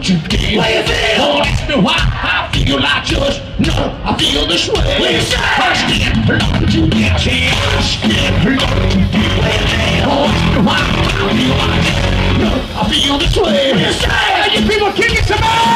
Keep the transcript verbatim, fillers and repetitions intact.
what you did. What you feel? Don't ask me why I feel. I just know I feel this way. What you say? I stand alone to get here. I stand alone to get here. Don't ask me why I feel. I just know I feel this way. What you say? Hey, you people kicking some ass!